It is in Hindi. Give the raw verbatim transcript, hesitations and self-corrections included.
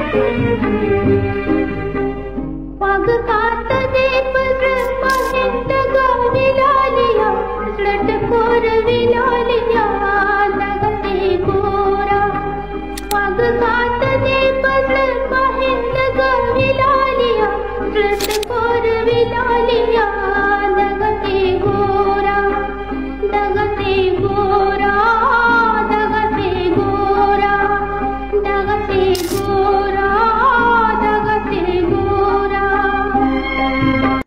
पग काट दे पर महिंद गाविला लिया लटकोर विला लिया लगते गोरा। पग काट दे पर महिंद गाविला लिया लटकोर विला